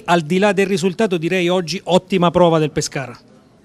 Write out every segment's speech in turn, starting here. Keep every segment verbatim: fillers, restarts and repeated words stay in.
Al di là del risultato, direi oggi ottima prova del Pescara.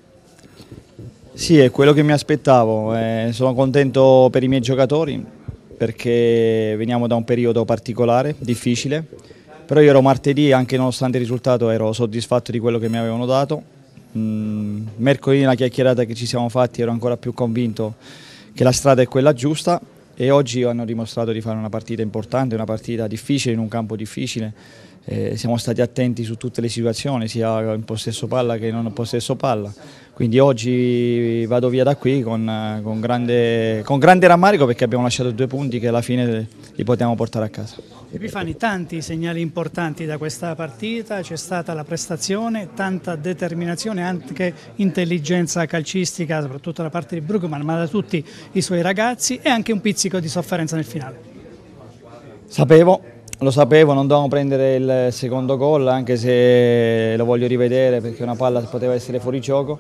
Sì, è quello che mi aspettavo, eh, sono contento per i miei giocatori perché veniamo da un periodo particolare, difficile, però io ero martedì, anche nonostante il risultato ero soddisfatto di quello che mi avevano dato. Mm, mercoledì nella chiacchierata che ci siamo fatti ero ancora più convinto che la strada è quella giusta e oggi hanno dimostrato di fare una partita importante, una partita difficile in un campo difficile. Eh, siamo stati attenti su tutte le situazioni, sia in possesso palla che non in possesso palla. Quindi oggi vado via da qui con, con, grande, con grande rammarico perché abbiamo lasciato due punti che alla fine li potevamo portare a casa. Epifani, tanti segnali importanti da questa partita, c'è stata la prestazione, tanta determinazione, anche intelligenza calcistica, soprattutto da parte di Brugman, ma da tutti i suoi ragazzi e anche un pizzico di sofferenza nel finale. Sapevo. Lo sapevo, non dovevamo prendere il secondo gol, anche se lo voglio rivedere perché una palla poteva essere fuori gioco.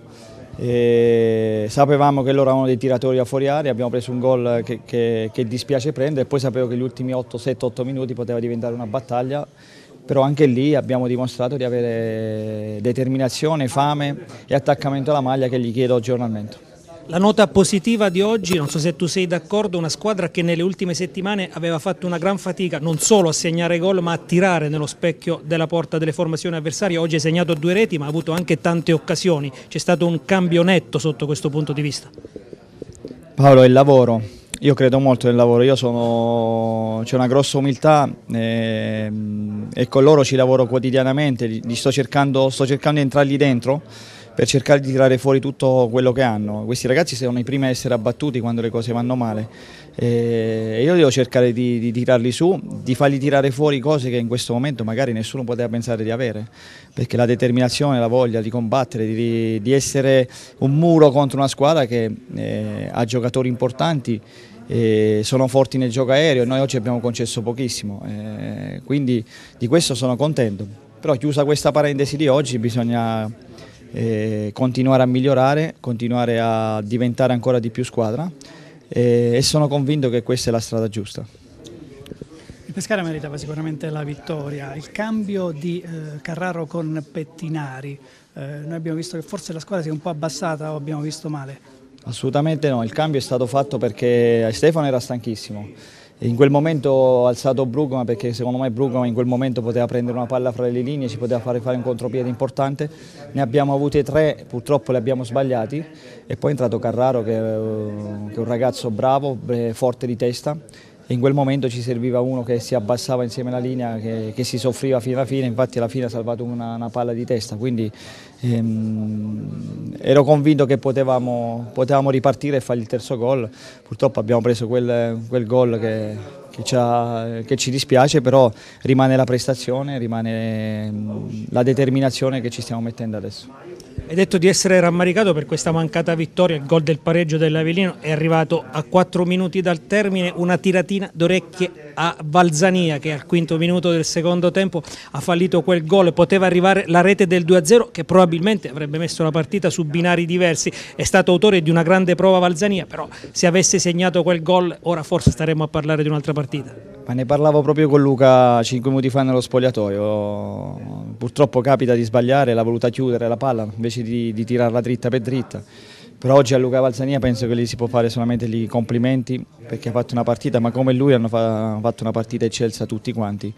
E sapevamo che loro erano dei tiratori a fuori area, abbiamo preso un gol che, che, che dispiace prendere e poi sapevo che gli ultimi otto sette otto minuti poteva diventare una battaglia, però anche lì abbiamo dimostrato di avere determinazione, fame e attaccamento alla maglia che gli chiedo giornalmente. La nota positiva di oggi, non so se tu sei d'accordo, una squadra che nelle ultime settimane aveva fatto una gran fatica non solo a segnare gol ma a tirare nello specchio della porta delle formazioni avversarie. Oggi ha segnato due reti ma ha avuto anche tante occasioni, c'è stato un cambio netto sotto questo punto di vista. Paolo, è il lavoro, io credo molto nel lavoro, io sono, c'è una grossa umiltà e, e con loro ci lavoro quotidianamente, li sto cercando, sto cercando di entrargli dentro per cercare di tirare fuori tutto quello che hanno. Questi ragazzi sono i primi a essere abbattuti quando le cose vanno male e io devo cercare di, di tirarli su, di fargli tirare fuori cose che in questo momento magari nessuno poteva pensare di avere, perché la determinazione, la voglia di combattere, di, di essere un muro contro una squadra che eh, ha giocatori importanti, e sono forti nel gioco aereo e noi oggi abbiamo concesso pochissimo, eh, quindi di questo sono contento. Però chiusa questa parentesi di oggi bisogna Eh, continuare a migliorare, continuare a diventare ancora di più squadra eh, e sono convinto che questa è la strada giusta. Il Pescara meritava sicuramente la vittoria, il cambio di eh, Carraro con Pettinari, eh, noi abbiamo visto che forse la squadra si è un po' abbassata o abbiamo visto male? Assolutamente no, il cambio è stato fatto perché Stefano era stanchissimo. In quel momento ho alzato Brugman perché secondo me Brugman in quel momento poteva prendere una palla fra le linee, ci poteva fare fare un contropiede importante, ne abbiamo avute tre, purtroppo li abbiamo sbagliati e poi è entrato Carraro che è un ragazzo bravo, forte di testa e in quel momento ci serviva uno che si abbassava insieme alla linea, che, che si soffriva fino alla fine, infatti alla fine ha salvato una, una palla di testa, quindi ehm, ero convinto che potevamo, potevamo ripartire e fare il terzo gol, purtroppo abbiamo preso quel, quel gol che, che, ci ha, che ci dispiace, però rimane la prestazione, rimane la determinazione che ci stiamo mettendo adesso. Hai detto di essere rammaricato per questa mancata vittoria, il gol del pareggio dell'Avellino è arrivato a quattro minuti dal termine, una tiratina d'orecchie a Valzania che al quinto minuto del secondo tempo ha fallito quel gol, poteva arrivare la rete del due a zero che probabilmente avrebbe messo la partita su binari diversi, è stato autore di una grande prova Valzania, però se avesse segnato quel gol ora forse staremmo a parlare di un'altra partita. Ma ne parlavo proprio con Luca cinque minuti fa nello spogliatoio, purtroppo capita di sbagliare, l'ha voluta chiudere la palla invece di, di tirarla dritta per dritta, però oggi a Luca Valzania penso che gli si può fare solamente i complimenti perché ha fatto una partita, ma come lui hanno fatto una partita eccelsa tutti quanti,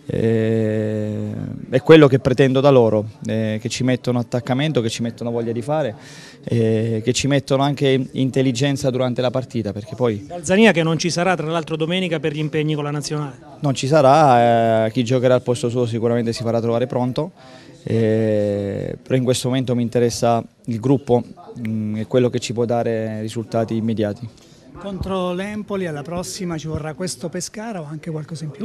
e, è quello che pretendo da loro, eh, che ci mettono attaccamento, che ci mettono voglia di fare, eh, che ci mettono anche intelligenza durante la partita, perché poi Valzania che non ci sarà tra l'altro domenica per gli impegni con la nazionale. Non ci sarà, eh, chi giocherà al posto suo sicuramente si farà trovare pronto, eh, però in questo momento mi interessa il gruppo mh, e quello che ci può dare risultati immediati. Contro l'Empoli alla prossima ci vorrà questo Pescara o anche qualcosa in più?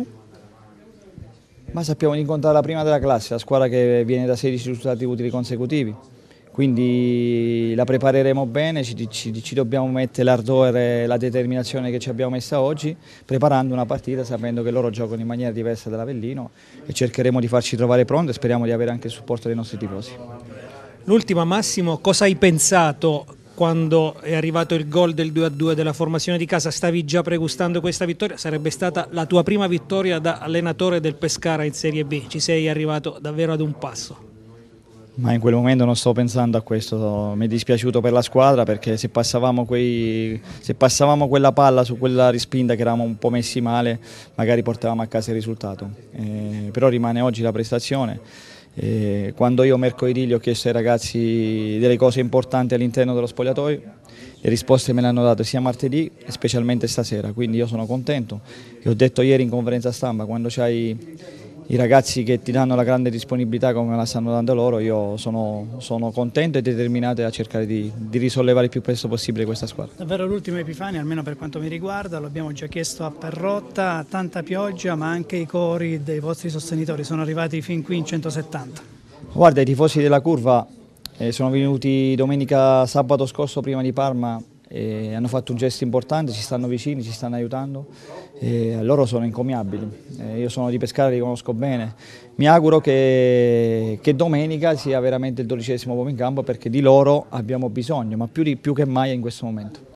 Ma sappiamo di incontrare la prima della classe, la squadra che viene da sedici risultati utili consecutivi, quindi la prepareremo bene, ci, ci, ci dobbiamo mettere l'ardore e la determinazione che ci abbiamo messa oggi, preparando una partita sapendo che loro giocano in maniera diversa dall'Avellino e cercheremo di farci trovare pronti e speriamo di avere anche il supporto dei nostri tifosi. L'ultima, Massimo, cosa hai pensato quando è arrivato il gol del due a due della formazione di casa stavi già pregustando questa vittoria, sarebbe stata la tua prima vittoria da allenatore del Pescara in Serie B, ci sei arrivato davvero ad un passo. Ma in quel momento non sto pensando a questo, mi è dispiaciuto per la squadra perché se passavamo, quei, se passavamo quella palla su quella rispinta che eravamo un po' messi male, magari portavamo a casa il risultato. Eh, però rimane oggi la prestazione. Eh, quando io mercoledì gli ho chiesto ai ragazzi delle cose importanti all'interno dello spogliatoio, le risposte me le hanno date sia martedì e specialmente stasera, quindi io sono contento. E ho detto ieri in conferenza stampa, quando c'hai i ragazzi che ti danno la grande disponibilità come la stanno dando loro, io sono, sono contento e determinato a cercare di, di risollevare il più presto possibile questa squadra. Davvero l'ultima Epifania, almeno per quanto mi riguarda, lo abbiamo già chiesto a Perrotta, tanta pioggia ma anche i cori dei vostri sostenitori sono arrivati fin qui in centosettanta. Guarda, i tifosi della Curva eh, sono venuti domenica, sabato scorso prima di Parma e hanno fatto un gesto importante, ci stanno vicini, ci stanno aiutando e loro sono incommiabili. Eh, io sono di Pescara, li conosco bene, mi auguro che, che domenica sia veramente il dodicesimo uomo in campo perché di loro abbiamo bisogno, ma più, di, più che mai in questo momento.